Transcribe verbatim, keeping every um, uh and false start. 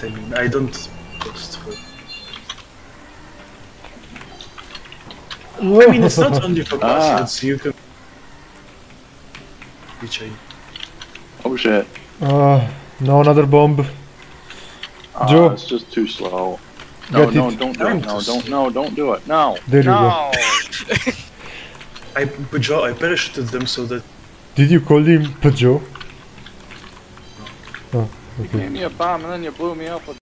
I mean. I don't post for... I mean, it's not only for passwords, ah. You can... Which I... Oh shit. Uh, no, another bomb. Uh, Joe. It's just too slow. No, no, it. don't do it. No, don't, no, don't do it. No. There you no. go. I, Pjoe, I parachuted them so that... Did you call him Pjoe? No. Oh, okay. You gave me a bomb and then you blew me up with